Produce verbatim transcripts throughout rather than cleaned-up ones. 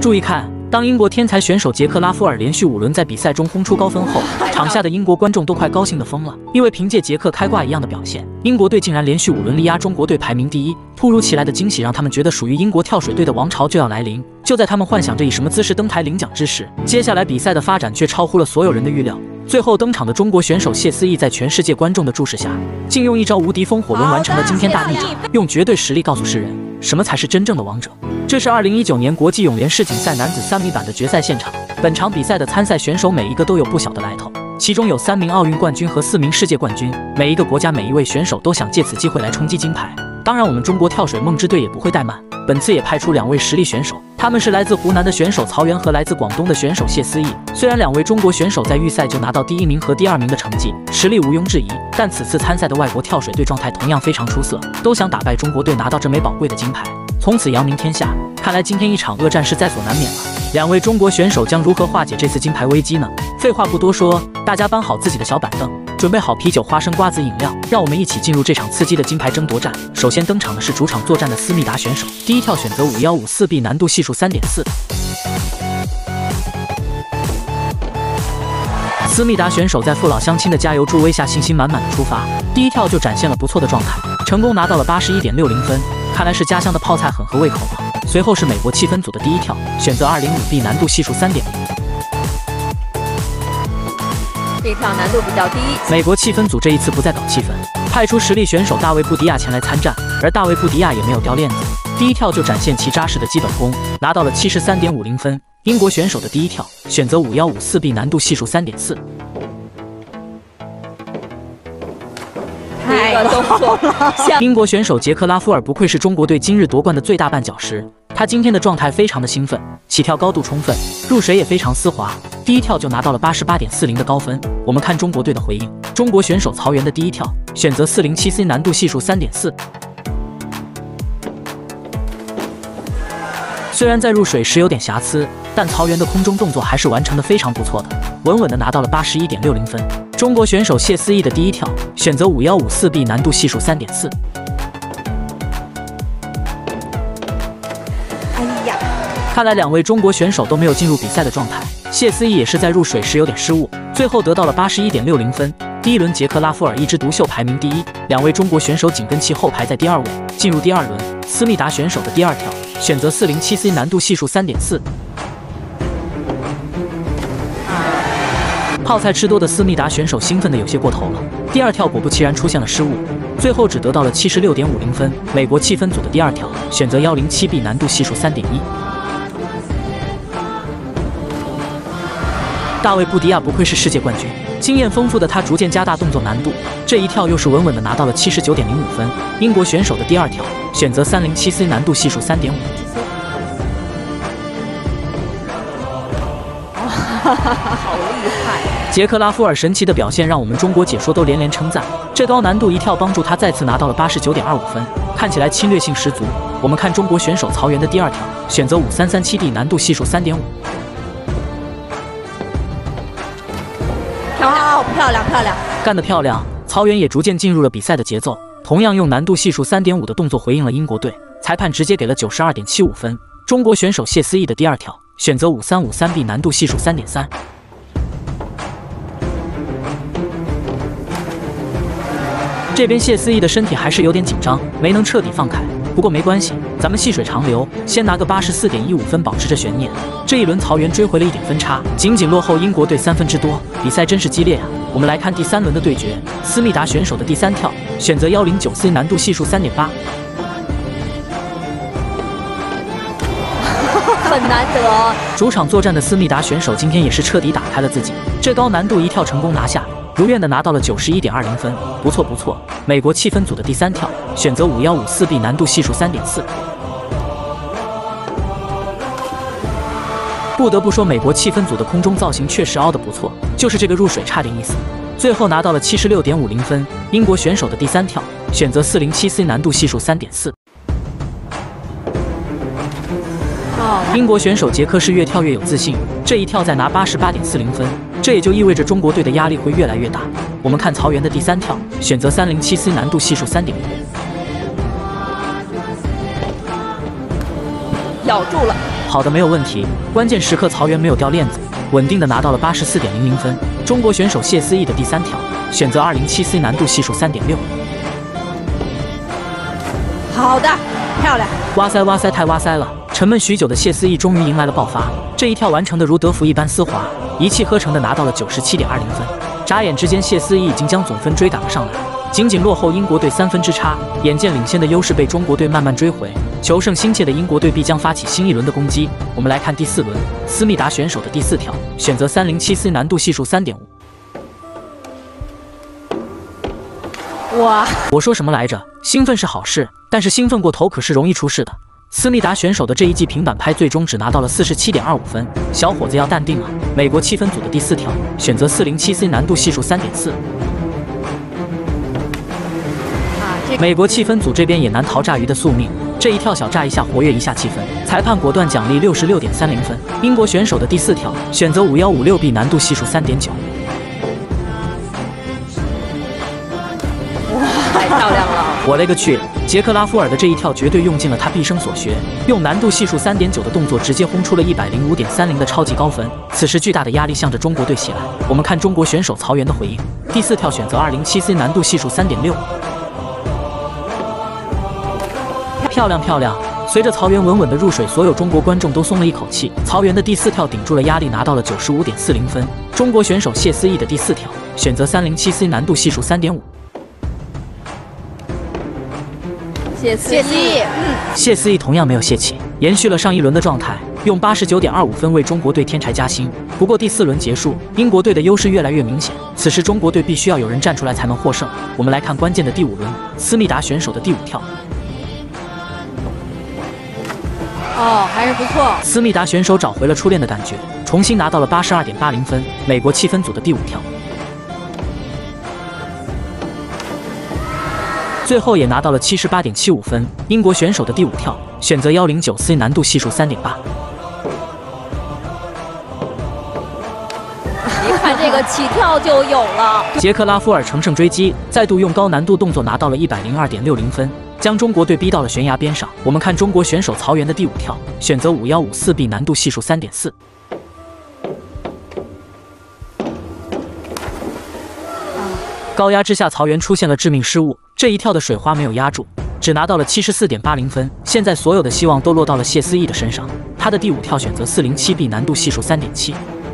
注意看。 当英国天才选手杰克拉夫尔连续五轮在比赛中轰出高分后，场下的英国观众都快高兴的疯了，因为凭借杰克开挂一样的表现，英国队竟然连续五轮力压中国队排名第一。突如其来的惊喜让他们觉得属于英国跳水队的王朝就要来临。就在他们幻想着以什么姿势登台领奖之时，接下来比赛的发展却超乎了所有人的预料。最后登场的中国选手谢思义，在全世界观众的注视下，竟用一招无敌风火轮完成了惊天大逆转，用绝对实力告诉世人什么才是真正的王者。 这是二零一九年国际泳联世锦赛男子三米板的决赛现场。本场比赛的参赛选手每一个都有不小的来头，其中有三名奥运冠军和四名世界冠军。每一个国家每一位选手都想借此机会来冲击金牌。当然，我们中国跳水梦之队也不会怠慢，本次也派出两位实力选手，他们是来自湖南的选手曹源和来自广东的选手谢思义。虽然两位中国选手在预赛就拿到第一名和第二名的成绩，实力毋庸置疑，但此次参赛的外国跳水队状态同样非常出色，都想打败中国队拿到这枚宝贵的金牌，从此扬名天下。 看来今天一场恶战是在所难免了。两位中国选手将如何化解这次金牌危机呢？废话不多说，大家搬好自己的小板凳，准备好啤酒、花生、瓜子饮料，让我们一起进入这场刺激的金牌争夺战。首先登场的是主场作战的思密达选手，第一跳选择五一五四 B， 难度系数 三点四。思密达选手在父老乡亲的加油助威下，信心满满的出发，第一跳就展现了不错的状态，成功拿到了八十一点六零分。看来是家乡的泡菜很合胃口了。 随后是美国气氛组的第一跳，选择 二零五 B， 难度系数 三点零。 这一跳难度比较低。 美国气氛组这一次不再搞气氛，派出实力选手大卫布迪亚前来参战，而大卫布迪亚也没有掉链子，第一跳就展现其扎实的基本功，拿到了 七十三点五零分。英国选手的第一跳，选择 五一五四 B， 难度系数 三点四。 太动作了！ 英国选手杰克拉夫尔不愧是中国队今日夺冠的最大绊脚石，他今天的状态非常的兴奋，起跳高度充分，入水也非常丝滑，第一跳就拿到了 八十八点四零的高分。我们看中国队的回应，中国选手曹源的第一跳，选择 四零七 C， 难度系数 三点四。 虽然在入水时有点瑕疵，但曹源的空中动作还是完成的非常不错的，稳稳的拿到了 八十一点六零分。中国选手谢思义的第一跳，选择 五一五四 B， 难度系数 三点四。 哎呀， 看来两位中国选手都没有进入比赛的状态，谢思义也是在入水时有点失误，最后得到了 八十一点六零分。第一轮杰克拉夫尔一枝独秀排名第一，两位中国选手紧跟其后排在第二位。进入第二轮，思密达选手的第二跳，选择 四零七 C， 难度系数 三点四。 泡菜吃多的思密达选手兴奋的有些过头了，第二跳果不其然出现了失误，最后只得到了 七十六点五零分。美国气氛组的第二跳，选择 一零七 B， 难度系数 三点一。大卫布迪亚不愧是世界冠军，经验丰富的他逐渐加大动作难度，这一跳又是稳稳的拿到了 七十九点零五分。英国选手的第二跳，选择 三零七 C， 难度系数 三点五。 好厉害！ 杰克拉夫尔神奇的表现让我们中国解说都连连称赞，这高难度一跳帮助他再次拿到了 八十九点二五分，看起来侵略性十足。我们看中国选手曹源的第二跳，选择 五三三七 D， 难度系数 三点五。 漂亮，漂亮，漂亮， 干得漂亮！曹源也逐渐进入了比赛的节奏，同样用难度系数 三点五的动作回应了英国队，裁判直接给了 九十二点七五分。中国选手谢思义的第二跳，选择 五三五三 B， 难度系数 三点三。 这边谢思义的身体还是有点紧张，没能彻底放开。不过没关系，咱们细水长流，先拿个 八十四点一五分，保持着悬念。这一轮曹源追回了一点分差，仅仅落后英国队三分之多。比赛真是激烈啊！我们来看第三轮的对决，思密达选手的第三跳，选择 一零九 C， 难度系数 三点八。 很难得。 主场作战的思密达选手今天也是彻底打开了自己，这高难度一跳成功拿下。 如愿的拿到了 九十一点二零分，不错不错。美国气氛组的第三跳，选择 五一五四 B， 难度系数 三点四。不得不说，美国气氛组的空中造型确实凹得不错，就是这个入水差点意思。最后拿到了 七十六点五零分。英国选手的第三跳，选择 四零七 C， 难度系数 三点四。英国选手杰克是越跳越有自信，这一跳再拿 八十八点四零分。 这也就意味着中国队的压力会越来越大。我们看曹源的第三跳，选择 三零七 C， 难度系数 三点五。 咬住了。 好的，没有问题。关键时刻曹原没有掉链子，稳定的拿到了八十四点零零分。中国选手谢思义的第三条，选择二零七 C 难度系数 三点六。 好的，漂亮。 哇塞哇塞，太哇塞了！沉闷许久的谢思义终于迎来了爆发，这一跳完成的如德芙一般丝滑，一气呵成的拿到了九十七点二零分。眨眼之间，谢思义已经将总分追赶了上来，仅仅落后英国队三分之差。眼见领先的优势被中国队慢慢追回，求胜心切的英国队必将发起新一轮的攻击。我们来看第四轮，思密达选手的第四跳，选择三零七 C 难度系数 三点五。 哇！ 我说什么来着？兴奋是好事，但是兴奋过头可是容易出事的。思密达选手的这一记平板拍最终只拿到了 四十七点二五分，小伙子要淡定啊！美国气氛组的第四条，选择四零七 C 难度系数 三点四。美国气氛组这边也难逃炸鱼的宿命，这一跳小炸一下活跃一下气氛，裁判果断奖励 六十六点三零分。英国选手的第四跳，选择五一五六 B 难度系数 三点九。 哇，太漂亮了！ 我勒个去！杰克拉夫尔的这一跳绝对用尽了他毕生所学，用难度系数 三点九 的动作直接轰出了 一百零五点三零 的超级高分。此时巨大的压力向着中国队袭来。我们看中国选手曹原的回应，第四跳选择二零七 C 难度系数 三点六。漂亮漂亮！随着曹原稳稳的入水，所有中国观众都松了一口气。曹原的第四跳顶住了压力，拿到了 九十五点四零分。中国选手谢思义的第四跳，选择三零七 C 难度系数 三点五。 谢思义，嗯， 谢思义同样没有泄气，延续了上一轮的状态，用 八十九点二五 分为中国队添柴加薪。不过第四轮结束，英国队的优势越来越明显，此时中国队必须要有人站出来才能获胜。我们来看关键的第五轮，思密达选手的第五跳。 哦，还是不错。 思密达选手找回了初恋的感觉，重新拿到了 八十二点八零 分。美国气氛组的第五跳。最后也拿到了 七十八点七五 分。英国选手的第五跳，选择一零九 C 难度系数 三点八。 一看这个起跳就有了。 杰克拉夫尔乘胜追击，再度用高难度动作拿到了 一百零二点六零 分，将中国队逼到了悬崖边上。我们看中国选手曹原的第五跳，选择五一五四 B 难度系数 三点四。高压之下，曹原出现了致命失误，这一跳的水花没有压住，只拿到了 七十四点八零 分。现在所有的希望都落到了谢思义的身上，他的第五跳选择四零七 B 难度系数 三点七。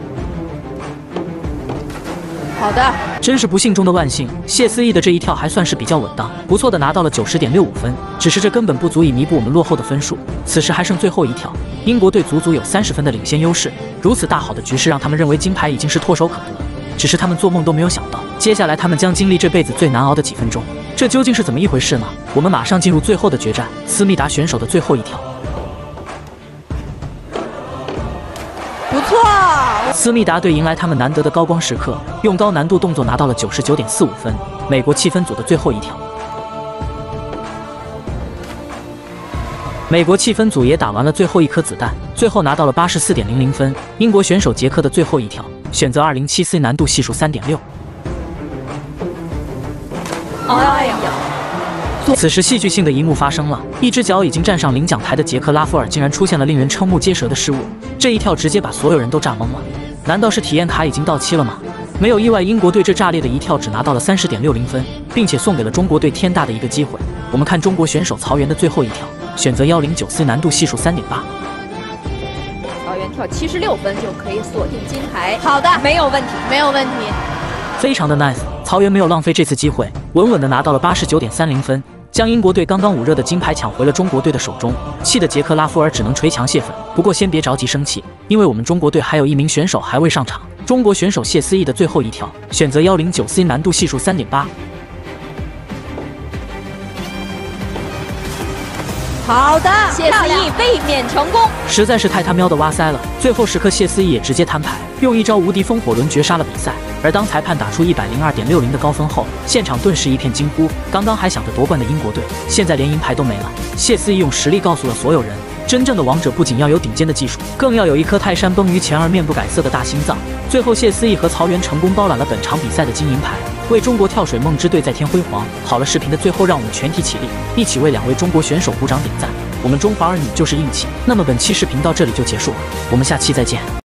好的， 真是不幸中的万幸，谢思义的这一跳还算是比较稳当，不错的拿到了 九十点六五 分。只是这根本不足以弥补我们落后的分数，此时还剩最后一跳，英国队足足有三十分的领先优势。如此大好的局势让他们认为金牌已经是唾手可得，只是他们做梦都没有想到，接下来他们将经历这辈子最难熬的几分钟。这究竟是怎么一回事呢？我们马上进入最后的决战，思密达选手的最后一跳。 不错， 思密达队迎来他们难得的高光时刻，用高难度动作拿到了 九十九点四五 分。美国气氛组的最后一跳。美国气氛组也打完了最后一颗子弹，最后拿到了 八十四点零零 分。英国选手杰克的最后一跳，选择二零七 C 难度系数 三点六。 哎呀！ 此时戏剧性的一幕发生了，一只脚已经站上领奖台的杰克拉夫尔竟然出现了令人瞠目结舌的失误，这一跳直接把所有人都炸懵了。难道是体验卡已经到期了吗？没有意外，英国队这炸裂的一跳只拿到了 三十点六零 分，并且送给了中国队天大的一个机会。我们看中国选手曹原的最后一跳，选择一零九 C 难度系数 三点八。 曹原跳七十六分就可以锁定金牌。好的，没有问题，没有问题。 非常的 nice， 曹原没有浪费这次机会，稳稳的拿到了 八十九点三零 分，将英国队刚刚捂热的金牌抢回了中国队的手中。气的杰克拉夫尔只能捶墙泄愤。不过先别着急生气，因为我们中国队还有一名选手还未上场。中国选手谢思义的最后一跳，选择一零九 C 难度系数 三点八。 好的，谢思义卫冕成功， 实在是太他喵的哇塞了！最后时刻，谢思义也直接摊牌，用一招无敌风火轮绝杀了比赛。而当裁判打出 一百零二点六零 的高分后，现场顿时一片惊呼。刚刚还想着夺冠的英国队，现在连银牌都没了。谢思义用实力告诉了所有人，真正的王者不仅要有顶尖的技术，更要有一颗泰山崩于前而面不改色的大心脏。最后，谢思义和曹原成功包揽了本场比赛的金银牌，为中国跳水梦之队再添辉煌。好了，视频的最后，让我们全体起立，一起为两位中国选手鼓掌点赞。 我们中华儿女就是硬气。那么本期视频到这里就结束了，我们下期再见。